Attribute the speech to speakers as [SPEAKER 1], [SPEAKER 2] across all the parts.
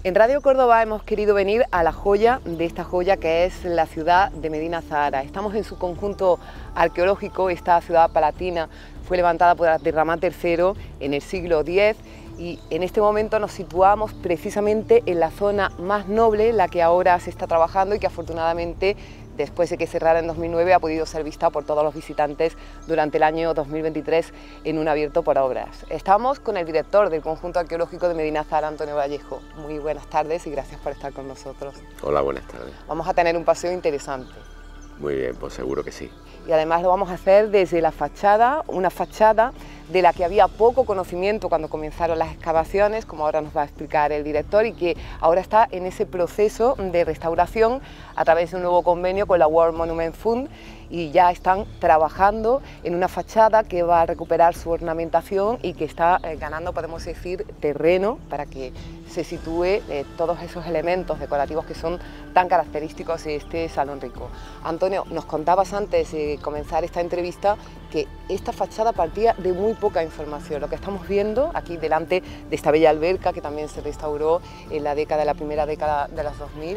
[SPEAKER 1] En Radio Córdoba hemos querido venir a la joya de esta joya que es la ciudad de Medina Zahara. Estamos en su conjunto arqueológico. Esta ciudad palatina fue levantada por Abderramán III en el siglo X y en este momento nos situamos precisamente en la zona más noble, la que ahora se está trabajando y que afortunadamente, después de que cerrara en 2009, ha podido ser vista por todos los visitantes durante el año 2023 en un abierto por obras. Estamos con el director del conjunto arqueológico de Medina Zahara, Antonio Vallejo. Muy buenas tardes y gracias por estar con nosotros.
[SPEAKER 2] Hola, buenas tardes.
[SPEAKER 1] Vamos a tener un paseo interesante.
[SPEAKER 2] Muy bien, pues seguro que sí.
[SPEAKER 1] Y además lo vamos a hacer desde la fachada, una fachada de la que había poco conocimiento cuando comenzaron las excavaciones, como ahora nos va a explicar el director, y que ahora está en ese proceso de restauración a través de un nuevo convenio con la World Monument Fund, y ya están trabajando en una fachada que va a recuperar su ornamentación y que está ganando, podemos decir, terreno para que se sitúe todos esos elementos decorativos que son tan característicos de este Salón Rico. Antonio, nos contabas antes de comenzar esta entrevista que esta fachada partía de muy poca información. Lo que estamos viendo aquí delante de esta bella alberca que también se restauró en la primera década de los 2000,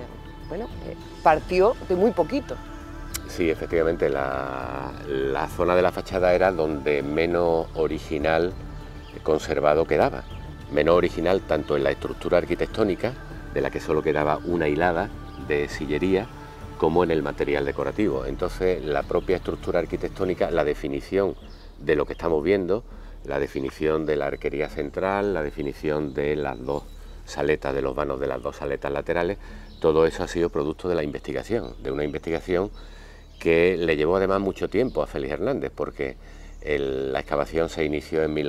[SPEAKER 1] partió de muy poquito.
[SPEAKER 2] Sí, efectivamente, la zona de la fachada era donde menos original conservado quedaba. Menos original tanto en la estructura arquitectónica, de la que solo quedaba una hilada de sillería, como en el material decorativo. Entonces, la propia estructura arquitectónica, la definición de lo que estamos viendo, la definición de la arquería central, la definición de las dos saletas, de los vanos de las dos saletas laterales, todo eso ha sido producto de la investigación, de una investigación que le llevó además mucho tiempo a Félix Hernández, porque la excavación se inició en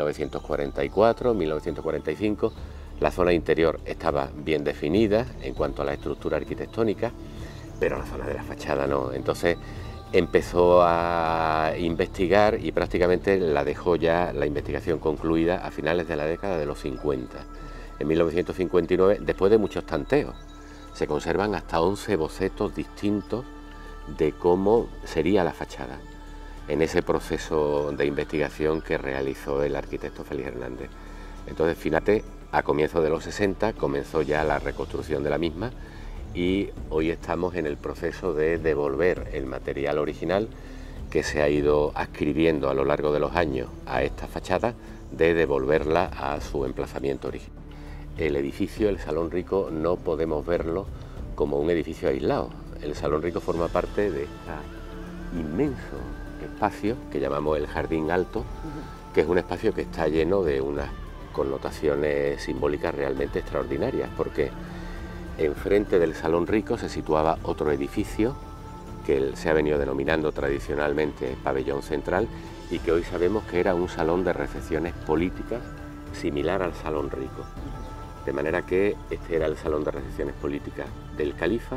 [SPEAKER 2] 1944, 1945, la zona interior estaba bien definida en cuanto a la estructura arquitectónica, pero la zona de la fachada no. Entonces empezó a investigar y prácticamente la dejó ya la investigación concluida a finales de la década de los 50. En 1959, después de muchos tanteos, se conservan hasta 11 bocetos distintos de cómo sería la fachada en ese proceso de investigación que realizó el arquitecto Félix Hernández. Entonces, fíjate, a comienzos de los 60 comenzó ya la reconstrucción de la misma y hoy estamos en el proceso de devolver el material original que se ha ido adscribiendo a lo largo de los años a esta fachada, de devolverla a su emplazamiento original. El edificio, el Salón Rico, no podemos verlo como un edificio aislado. El Salón Rico forma parte de este inmenso espacio que llamamos el Jardín Alto, que es un espacio que está lleno de unas connotaciones simbólicas realmente extraordinarias, porque enfrente del Salón Rico se situaba otro edificio que se ha venido denominando tradicionalmente Pabellón Central y que hoy sabemos que era un salón de recepciones políticas similar al Salón Rico. De manera que este era el salón de recepciones políticas del califa,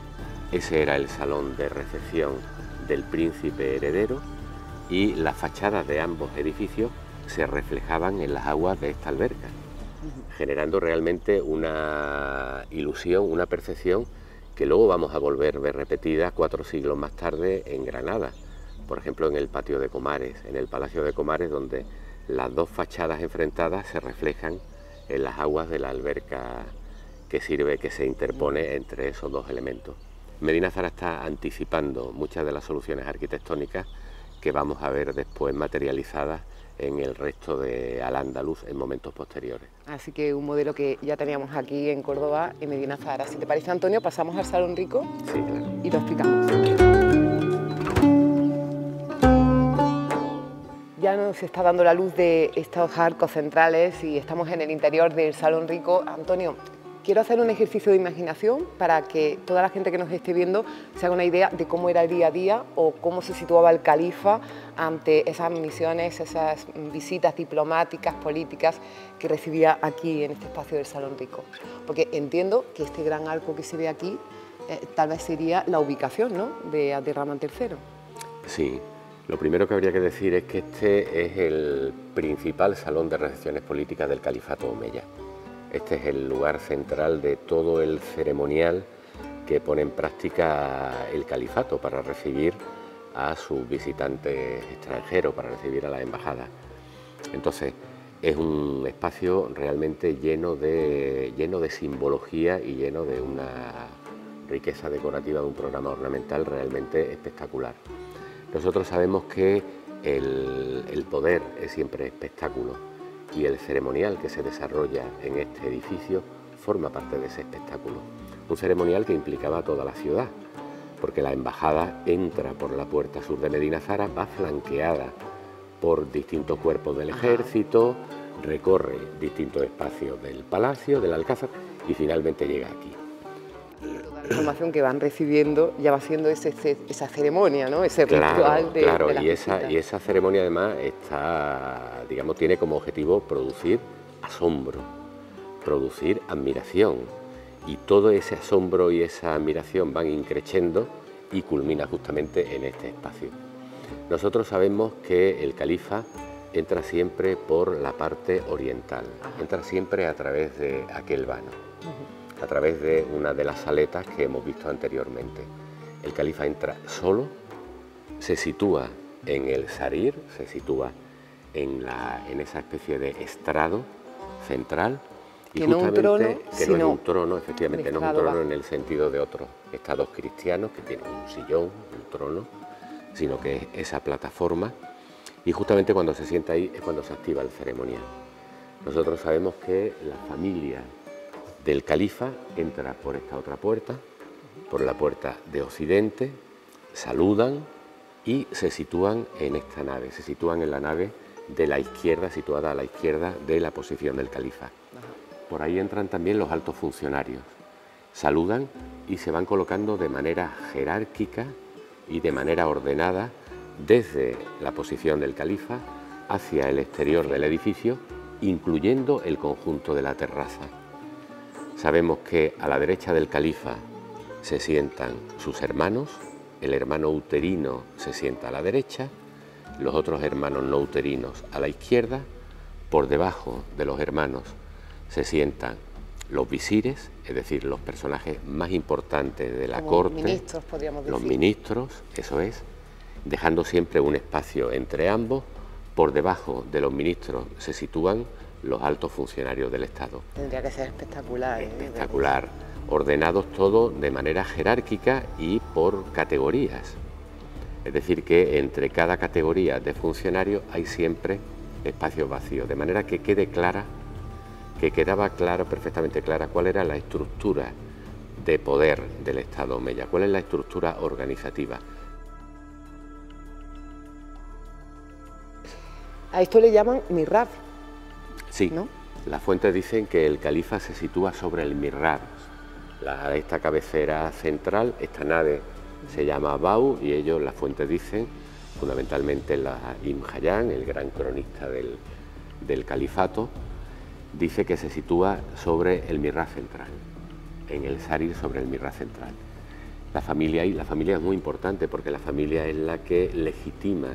[SPEAKER 2] ese era el salón de recepción del príncipe heredero y las fachadas de ambos edificios se reflejaban en las aguas de esta alberca, generando realmente una ilusión, una percepción que luego vamos a volver a ver repetida 4 siglos más tarde en Granada, por ejemplo en el patio de Comares, en el Palacio de Comares, donde las dos fachadas enfrentadas se reflejan en las aguas de la alberca que se interpone entre esos dos elementos. Medina Zahara está anticipando muchas de las soluciones arquitectónicas que vamos a ver después materializadas en el resto de Al-Ándalus en momentos posteriores.
[SPEAKER 1] Así que un modelo que ya teníamos aquí en Córdoba, en Medina Zahara. Si te parece, Antonio, pasamos al Salón Rico.
[SPEAKER 2] Sí, claro.
[SPEAKER 1] Y lo explicamos. Ya nos está dando la luz de estos arcos centrales y estamos en el interior del Salón Rico. Antonio, quiero hacer un ejercicio de imaginación para que toda la gente que nos esté viendo se haga una idea de cómo era el día a día o cómo se situaba el califa ante esas misiones, esas visitas diplomáticas, políticas que recibía aquí en este espacio del Salón Rico. Porque entiendo que este gran arco que se ve aquí tal vez sería la ubicación, ¿no?, de Abderramán III.
[SPEAKER 2] Sí. Lo primero que habría que decir es que este es el principal salón de recepciones políticas del Califato Omeya. Este es el lugar central de todo el ceremonial que pone en práctica el Califato para recibir a sus visitantes extranjeros, para recibir a las embajadas. Entonces, es un espacio realmente lleno de simbología y lleno de una riqueza decorativa, de un programa ornamental realmente espectacular. Nosotros sabemos que el poder es siempre espectáculo y el ceremonial que se desarrolla en este edificio forma parte de ese espectáculo. Un ceremonial que implicaba a toda la ciudad, porque la embajada entra por la puerta sur de Medina Zara, va flanqueada por distintos cuerpos del ejército, recorre distintos espacios del palacio, del Alcázar y finalmente llega aquí.
[SPEAKER 1] La información que van recibiendo ya va siendo esa ceremonia, ¿no? Ese ritual de la
[SPEAKER 2] y esa ceremonia además está, digamos, tiene como objetivo producir asombro, producir admiración, y todo ese asombro y esa admiración van increciendo y culmina justamente en este espacio. Nosotros sabemos que el califa entra siempre por la parte oriental, entra siempre a través de aquel vano, a través de una de las saletas que hemos visto anteriormente. El califa entra solo, se sitúa en el sarir, se sitúa en esa especie de estrado central, y
[SPEAKER 1] que justamente
[SPEAKER 2] no es un trono, efectivamente, no es un trono
[SPEAKER 1] bajo,
[SPEAKER 2] en el sentido de otros estados cristianos que tienen un sillón, un trono, sino que es esa plataforma, y justamente cuando se sienta ahí es cuando se activa el ceremonial. Nosotros sabemos que la familia del califa entra por esta otra puerta, por la puerta de Occidente, saludan y se sitúan en esta nave, se sitúan en la nave de la izquierda, situada a la izquierda de la posición del califa. Por ahí entran también los altos funcionarios, saludan y se van colocando de manera jerárquica y de manera ordenada desde la posición del califa hacia el exterior del edificio, incluyendo el conjunto de la terraza. Sabemos que a la derecha del califa se sientan sus hermanos, el hermano uterino se sienta a la derecha, los otros hermanos no uterinos a la izquierda, por debajo de los hermanos se sientan los visires, es decir, los personajes más importantes de la corte,
[SPEAKER 1] ministros, podríamos decir.
[SPEAKER 2] Los ministros, eso es, dejando siempre un espacio entre ambos. Por debajo de los ministros se sitúan los altos funcionarios del Estado.
[SPEAKER 1] Tendría que ser espectacular.
[SPEAKER 2] Espectacular, ordenados todos de manera jerárquica y por categorías. Es decir, que entre cada categoría de funcionarios hay siempre espacios vacíos, de manera que quedaba perfectamente clara cuál era la estructura de poder del Estado omeya, cuál es la estructura organizativa.
[SPEAKER 1] A esto le llaman mihrab.
[SPEAKER 2] Sí,
[SPEAKER 1] ¿no?
[SPEAKER 2] Las fuentes dicen que el califa se sitúa sobre el mihrab, esta cabecera central. Esta nave se llama Bau y las fuentes dicen, fundamentalmente Ibn Hayyan, el gran cronista del califato, dice que se sitúa sobre el mihrab central, en el sarir sobre el mihrab central. La familia es muy importante porque la familia es la que legitima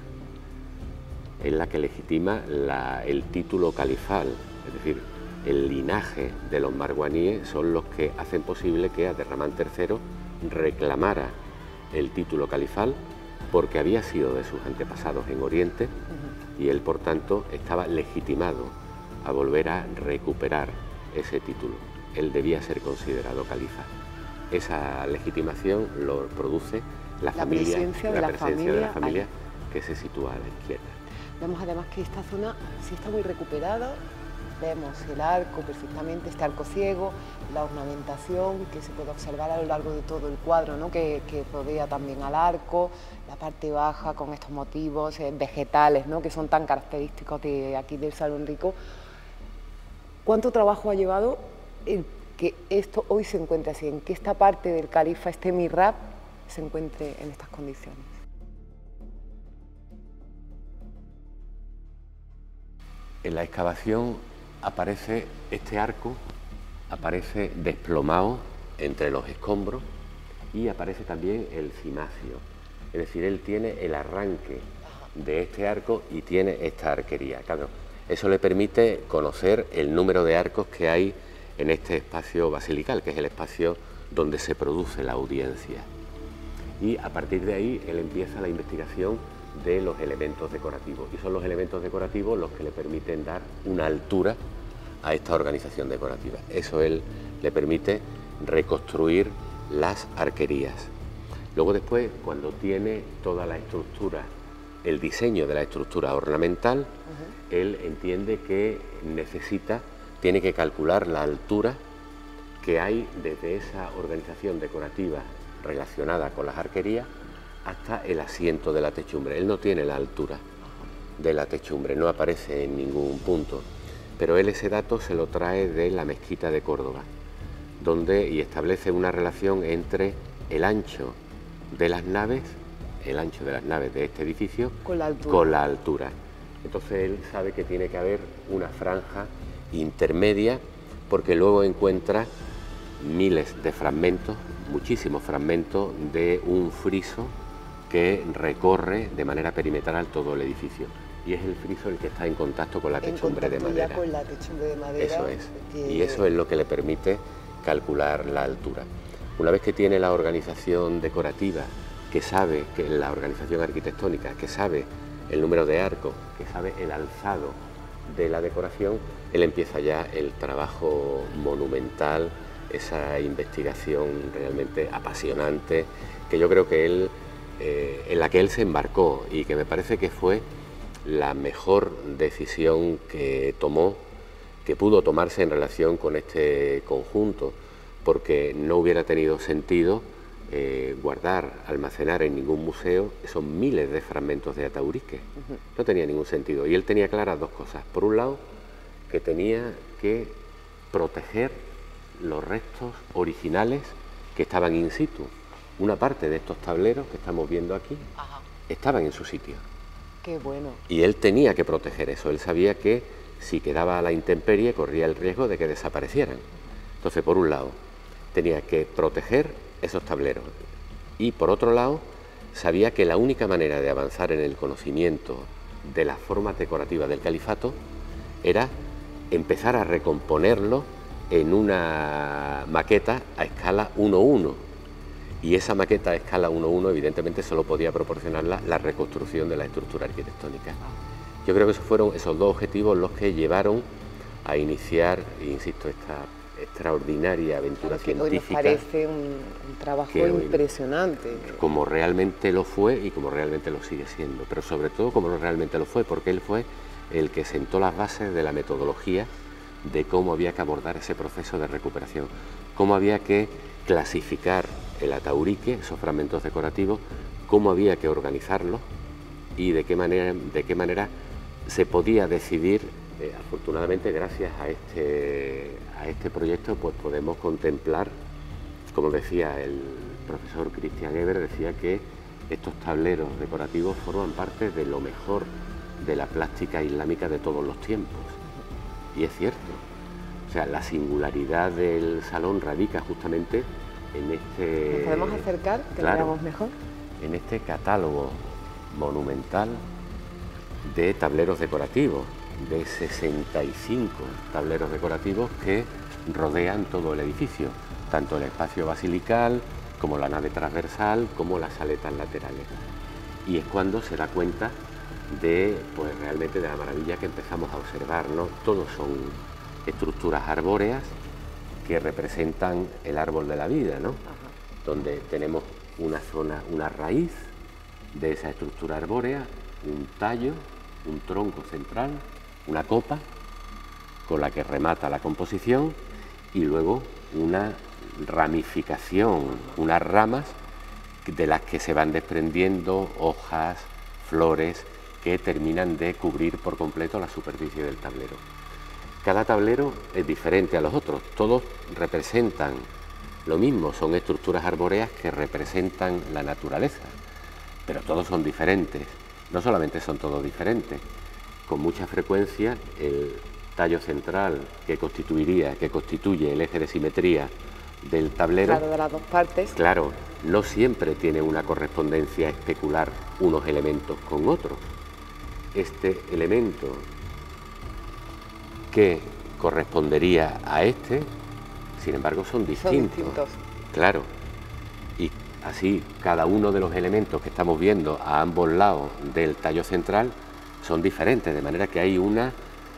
[SPEAKER 2] el título califal, es decir, el linaje de los marwaníes son los que hacen posible que Abderramán III reclamara el título califal, porque había sido de sus antepasados en Oriente y él, por tanto, estaba legitimado a volver a recuperar ese título. Él debía ser considerado califa. Esa legitimación lo produce la presencia de la familia que se sitúa a la izquierda.
[SPEAKER 1] Vemos además que esta zona sí está muy recuperada. Vemos el arco perfectamente, este arco ciego, la ornamentación que se puede observar a lo largo de todo el cuadro, ¿no? que rodea también al arco, la parte baja con estos motivos vegetales, ¿no? que son tan característicos de aquí del Salón Rico. ¿Cuánto trabajo ha llevado el que esto hoy se encuentre así, en que esta parte del califa, este mihrab, se encuentre en estas condiciones?
[SPEAKER 2] En la excavación aparece este arco, aparece desplomado entre los escombros y aparece también el cimacio. Es decir, él tiene el arranque de este arco y tiene esta arquería. Claro, eso le permite conocer el número de arcos que hay en este espacio basilical, que es el espacio donde se produce la audiencia. Y a partir de ahí él empieza la investigación de los elementos decorativos, y son los elementos decorativos los que le permiten dar una altura a esta organización decorativa. Eso él le permite reconstruir las arquerías. Luego después, cuando tiene toda la estructura, el diseño de la estructura ornamental, él entiende que tiene que calcular la altura que hay desde esa organización decorativa relacionada con las arquerías hasta el asiento de la techumbre. Él no tiene la altura de la techumbre, no aparece en ningún punto, pero él ese dato se lo trae de la mezquita de Córdoba, y establece una relación entre el ancho de las naves, de este edificio, con la altura. Entonces él sabe que tiene que haber una franja intermedia, porque luego encuentra miles de fragmentos, muchísimos fragmentos de un friso que recorre de manera perimetral todo el edificio, y es el friso el que está en contacto con la techumbre de madera.
[SPEAKER 1] Con la techumbre de madera.
[SPEAKER 2] Eso es, y eso es lo que le permite calcular la altura. Una vez que tiene la organización decorativa, que sabe que la organización arquitectónica, que sabe el número de arcos, que sabe el alzado de la decoración, él empieza ya el trabajo monumental, esa investigación realmente apasionante, que yo creo que en la que él se embarcó, y que me parece que fue la mejor decisión que pudo tomarse en relación con este conjunto, porque no hubiera tenido sentido almacenar en ningún museo esos miles de fragmentos de ataurique. No tenía ningún sentido, y él tenía claras dos cosas. Por un lado, que tenía que proteger los restos originales que estaban in situ. Una parte de estos tableros que estamos viendo aquí estaban en su sitio.
[SPEAKER 1] Qué bueno.
[SPEAKER 2] Y él tenía que proteger eso. Él sabía que si quedaba a la intemperie corría el riesgo de que desaparecieran. Entonces, por un lado, tenía que proteger esos tableros, y por otro lado, sabía que la única manera de avanzar en el conocimiento de las formas decorativas del califato era empezar a recomponerlo en una maqueta a escala 1:1, y esa maqueta a escala 1:1 evidentemente solo podía proporcionarla la reconstrucción de la estructura arquitectónica. Yo creo que esos fueron esos dos objetivos los que llevaron a iniciar, insisto, esta extraordinaria aventura científica.
[SPEAKER 1] Hoy nos parece un trabajo impresionante.
[SPEAKER 2] Como realmente lo fue y como realmente lo sigue siendo, pero sobre todo como realmente lo fue, porque él fue el que sentó las bases de la metodología de cómo había que abordar ese proceso de recuperación, cómo había que clasificar el ataurique, esos fragmentos decorativos, cómo había que organizarlos y de qué manera se podía decidir. Afortunadamente, gracias a este proyecto, pues podemos contemplar, como decía el profesor Christian Eber, decía que estos tableros decorativos forman parte de lo mejor de la plástica islámica de todos los tiempos. Y es cierto. O sea, la singularidad del salón radica justamente en este...
[SPEAKER 1] ¿Nos podemos acercar, que lo veamos mejor?
[SPEAKER 2] En este catálogo monumental de tableros decorativos, de 65 tableros decorativos que rodean todo el edificio, tanto el espacio basilical como la nave transversal, como las aletas laterales. Y es cuando se da cuenta pues realmente de la maravilla que empezamos a observar, ¿no? Todos son estructuras arbóreas que representan el árbol de la vida, ¿no? Donde tenemos una zona, una raíz de esa estructura arbórea, un tallo, un tronco central, una copa con la que remata la composición, y luego una ramificación, unas ramas de las que se van desprendiendo hojas, flores, que terminan de cubrir por completo la superficie del tablero. Cada tablero es diferente a los otros, todos representan lo mismo, son estructuras arbóreas que representan la naturaleza, pero todos son diferentes. No solamente son todos diferentes, con mucha frecuencia el tallo central que constituye el eje de simetría del tablero,
[SPEAKER 1] claro, de las dos partes,
[SPEAKER 2] claro, no siempre tiene una correspondencia especular unos elementos con otros. Este elemento que correspondería a este, sin embargo, son distintos. Claro, y Así, cada uno de los elementos que estamos viendo a ambos lados del tallo central son diferentes, de manera que hay una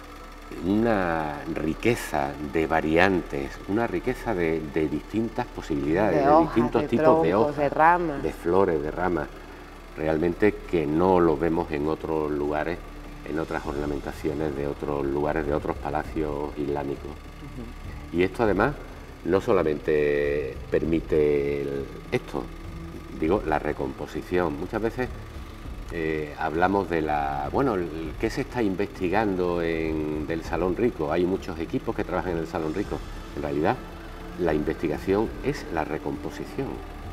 [SPEAKER 2] riqueza de variantes, una riqueza de distintas posibilidades, de distintos tipos de hojas,
[SPEAKER 1] de ramas,
[SPEAKER 2] de flores, de ramas, realmente que no lo vemos en otros lugares, en otras ornamentaciones de otros lugares, de otros palacios islámicos. Y esto además no solamente permite esto, digo, la recomposición. Muchas veces hablamos de ¿qué se está investigando del Salón Rico? Hay muchos equipos que trabajan en el Salón Rico. En realidad, la investigación es la recomposición.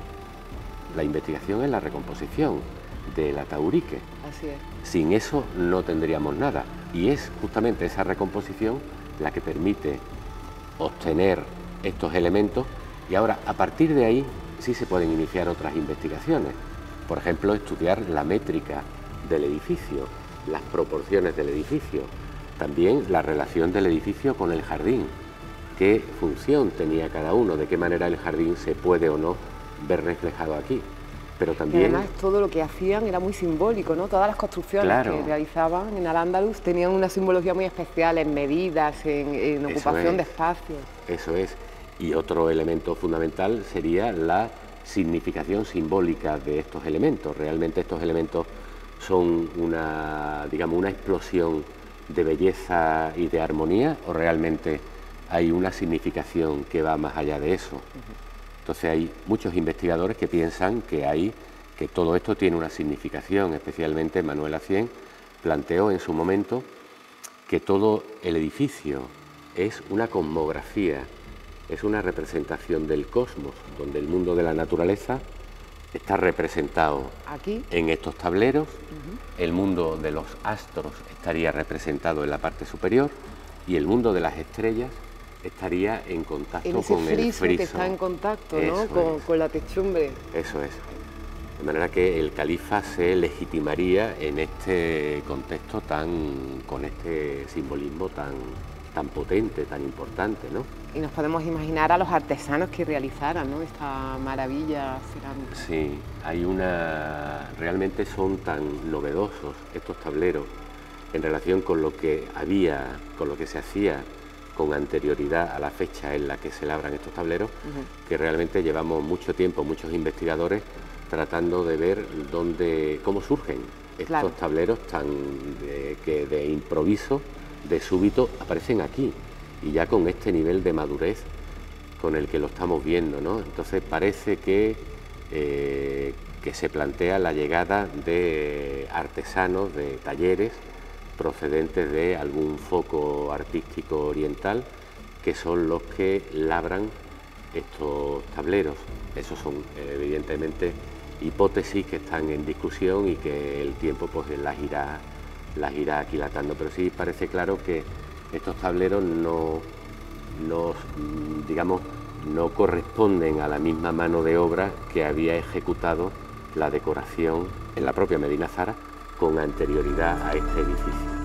[SPEAKER 2] La investigación es la recomposición del ataurique.
[SPEAKER 1] Así es.
[SPEAKER 2] Sin eso no tendríamos nada. Y es justamente esa recomposición la que permite obtener estos elementos, y ahora a partir de ahí sí se pueden iniciar otras investigaciones. Por ejemplo, estudiar la métrica del edificio, las proporciones del edificio, también la relación del edificio con el jardín, qué función tenía cada uno, de qué manera el jardín se puede o no ver reflejado aquí. Pero también...
[SPEAKER 1] Y además todo lo que hacían era muy simbólico, ¿no? Todas las construcciones que realizaban en Al-Ándalus tenían una simbología muy especial en medidas, en ocupación de espacios.
[SPEAKER 2] Eso es. Y otro elemento fundamental sería la significación simbólica de estos elementos. Realmente estos elementos son una explosión de belleza y de armonía, o realmente hay una significación que va más allá de eso. Entonces hay muchos investigadores que piensan que todo esto tiene una significación, especialmente Manuel Acién planteó en su momento que todo el edificio es una cosmografía, es una representación del cosmos, donde el mundo de la naturaleza está representado
[SPEAKER 1] aquí
[SPEAKER 2] en estos tableros, el mundo de los astros estaría representado en la parte superior y el mundo de las estrellas estaría en contacto con el friso.
[SPEAKER 1] Que está en contacto, ¿no? Con la techumbre.
[SPEAKER 2] Eso es. De manera que el califa se legitimaría en este contexto con este simbolismo tan potente, tan importante, ¿no?
[SPEAKER 1] Y nos podemos imaginar a los artesanos que realizaran, ¿no?, esta maravilla cerámica.
[SPEAKER 2] Sí, realmente son tan novedosos estos tableros en relación con lo que se hacía con anterioridad a la fecha en la que se labran estos tableros, que realmente llevamos mucho tiempo, muchos investigadores, tratando de ver cómo surgen estos tableros que de improviso, de súbito, aparecen aquí, y ya con este nivel de madurez con el que lo estamos viendo, ¿no? Entonces parece que se plantea la llegada de artesanos, de talleres, procedentes de algún foco artístico oriental, que son los que labran estos tableros. Esos son evidentemente hipótesis que están en discusión y que el tiempo pues las irá aquilatando, pero sí parece claro que estos tableros no corresponden a la misma mano de obra que había ejecutado la decoración en la propia Medina Zara con anterioridad a este edificio.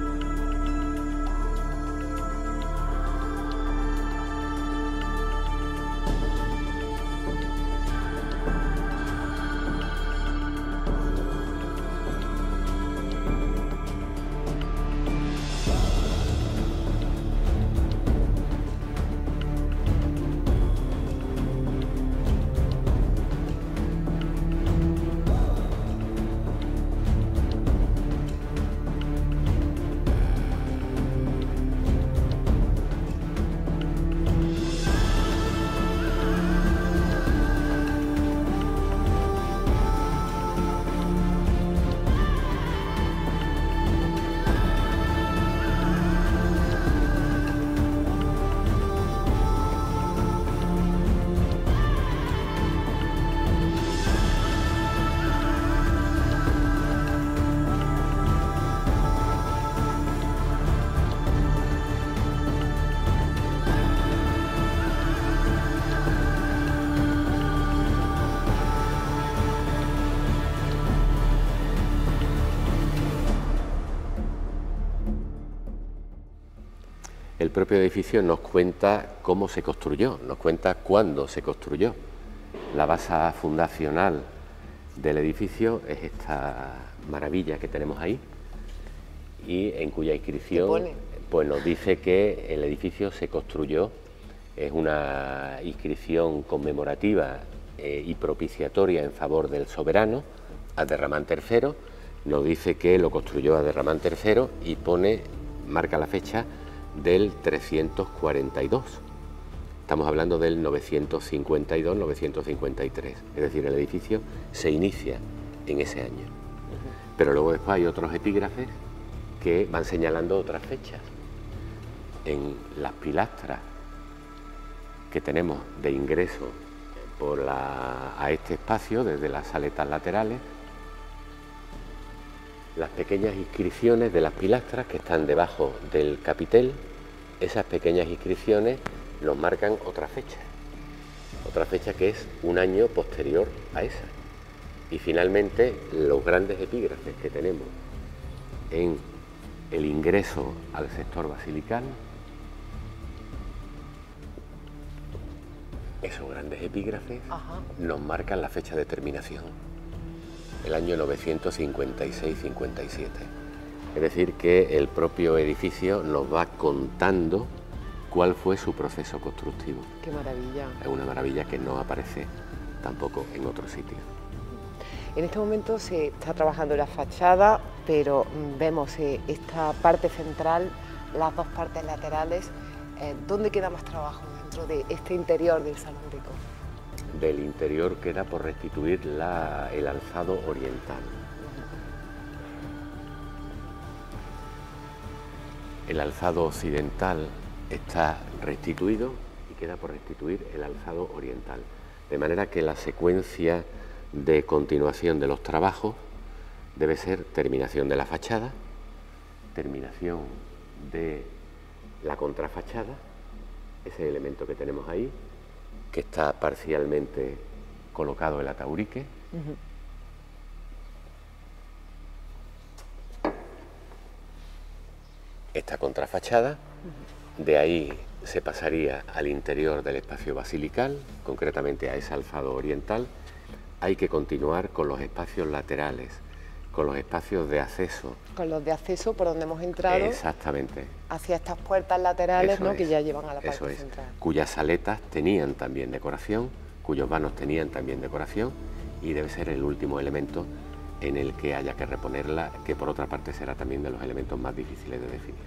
[SPEAKER 2] El propio edificio nos cuenta cómo se construyó, nos cuenta cuándo se construyó. La base fundacional del edificio es esta maravilla que tenemos ahí y en cuya inscripción pues nos dice que el edificio se construyó, es una inscripción conmemorativa y propiciatoria en favor del soberano, Abderramán III, nos dice que lo construyó Abderramán III y marca la fecha del 342. Estamos hablando del 952-953, es decir, el edificio se inicia en ese año. Pero luego después hay otros epígrafes que van señalando otras fechas. En las pilastras que tenemos de ingreso a este espacio, desde las saletas laterales, las pequeñas inscripciones de las pilastras que están debajo del capitel, esas pequeñas inscripciones nos marcan otra fecha que es un año posterior a esa. Y finalmente los grandes epígrafes que tenemos en el ingreso al sector basilical, esos grandes epígrafes nos marcan la fecha de terminación, el año 956-57. Es decir, que el propio edificio nos va contando cuál fue su proceso constructivo.
[SPEAKER 1] ¡Qué maravilla!
[SPEAKER 2] Es una maravilla que no aparece tampoco en otro sitio.
[SPEAKER 1] En este momento se está trabajando la fachada, pero vemos esta parte central, las dos partes laterales. ¿Dónde queda más trabajo dentro de este interior del Salón Rico?
[SPEAKER 2] Del interior queda por restituir el alzado oriental. El alzado occidental está restituido y queda por restituir el alzado oriental. De manera que la secuencia de continuación de los trabajos debe ser terminación de la fachada, terminación de la contrafachada, ese elemento que tenemos ahí, que está parcialmente colocado el ataurique. Esta contrafachada, de ahí se pasaría al interior del espacio basilical, concretamente a ese alzado oriental. Hay que continuar con los espacios laterales, con los espacios de acceso. Con los de acceso por donde hemos entrado. Exactamente. Hacia estas puertas laterales, ¿no?, que ya llevan a la parte central. Cuyas saletas tenían también decoración, cuyos vanos tenían también decoración, y debe ser el último elemento en el que haya que reponerla, que por otra parte será también de los elementos más difíciles de definir.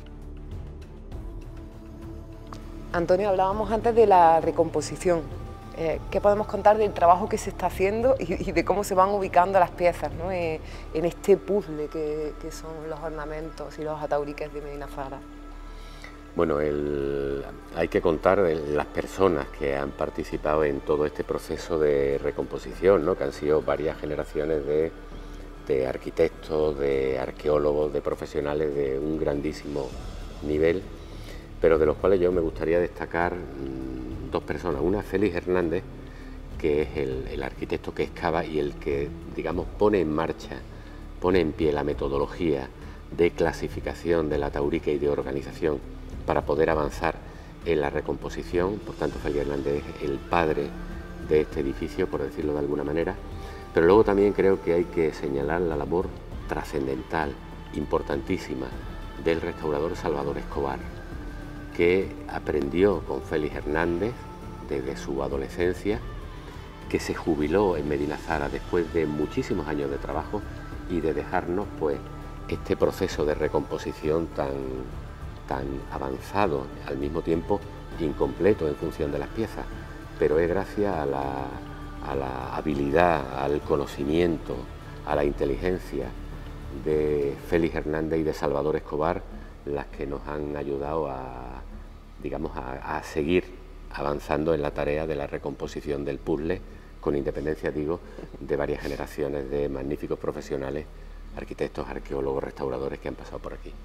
[SPEAKER 2] Antonio, hablábamos antes de la recomposición. ¿Qué podemos contar del trabajo que se está haciendo y de cómo se van ubicando las piezas, ¿no?, en este puzzle que son los ornamentos y los atauriques de Medina Zahara? Bueno, hay que contar de las personas que han participado en todo este proceso de recomposición, ¿no?, que han sido varias generaciones de arquitectos, de arqueólogos, de profesionales de un grandísimo nivel, pero de los cuales yo me gustaría destacar dos personas. Una, Félix Hernández, que es el arquitecto que excava y el que, digamos, pone en marcha, pone en pie la metodología de clasificación del ataurique y de organización para poder avanzar en la recomposición. Por tanto, Félix Hernández es el padre de este edificio, por decirlo de alguna manera. Pero luego también creo que hay que señalar la labor trascendental, importantísima, del restaurador Salvador Escobar, que aprendió con Félix Hernández desde su adolescencia, que se jubiló en Medina Zahara después de muchísimos años de trabajo y de dejarnos pues este proceso de recomposición tan avanzado, al mismo tiempo incompleto en función de las piezas, pero es gracias a la habilidad, al conocimiento, a la inteligencia de Félix Hernández y de Salvador Escobar las que nos han ayudado a seguir avanzando en la tarea de la recomposición del puzzle, con independencia, digo, de varias generaciones de magníficos profesionales, arquitectos, arqueólogos, restauradores que han pasado por aquí.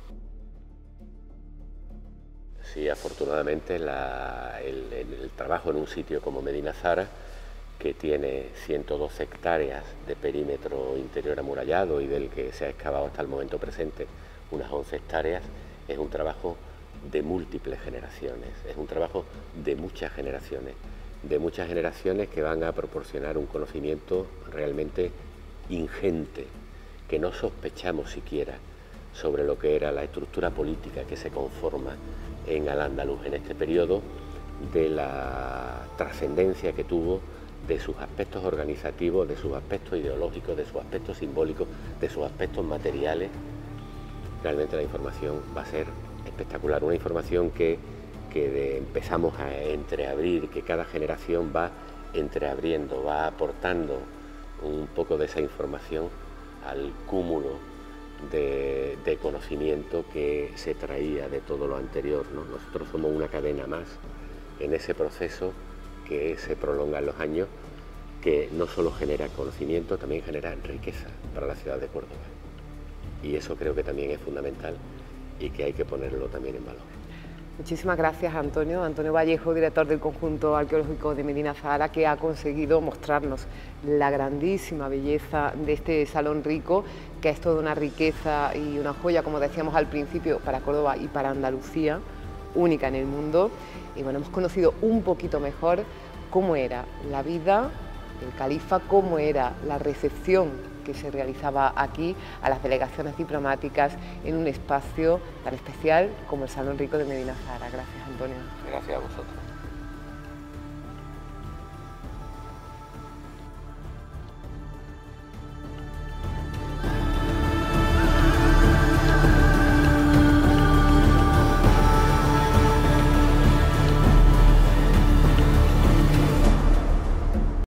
[SPEAKER 2] Sí, afortunadamente el trabajo en un sitio como Medina Zahara, que tiene 112 hectáreas de perímetro interior amurallado y del que se ha excavado hasta el momento presente unas 11 hectáreas, es un trabajo de múltiples generaciones, es un trabajo de muchas generaciones. de muchas generaciones que van a proporcionar un conocimiento realmente ingente, que no sospechamos siquiera sobre lo que era la estructura política que se conforma en Al-Ándalus en este periodo, de la trascendencia que tuvo, de sus aspectos organizativos, de sus aspectos ideológicos, de sus aspectos simbólicos, de sus aspectos materiales. Realmente la información va a ser espectacular, una información que empezamos a entreabrir, que cada generación va entreabriendo, va aportando un poco de esa información al cúmulo de conocimiento que se traía de todo lo anterior, ¿no? Nosotros somos una cadena más en ese proceso que se prolonga en los años, que no solo genera conocimiento, también genera riqueza para la ciudad de Córdoba. Y eso creo que también es fundamental y que hay que ponerlo también en valor.
[SPEAKER 1] Muchísimas gracias, Antonio. Antonio Vallejo, director del Conjunto Arqueológico de Medina Zahara, que ha conseguido mostrarnos la grandísima belleza de este Salón Rico, que es toda una riqueza y una joya, como decíamos al principio, para Córdoba y para Andalucía, única en el mundo. Y bueno, hemos conocido un poquito mejor cómo era la vida del califa, cómo era la recepción que se realizaba aquí a las delegaciones diplomáticas en un espacio tan especial como el Salón Rico de Medina Zahara. Gracias, Antonio.
[SPEAKER 2] Gracias a vosotros.